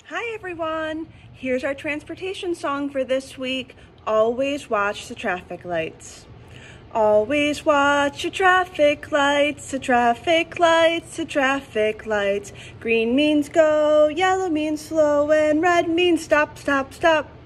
Hi everyone, here's our transportation song for this week. Always watch the traffic lights. Always watch the traffic lights, the traffic lights, the traffic lights. Green means go, yellow means slow, and red means stop, stop, stop.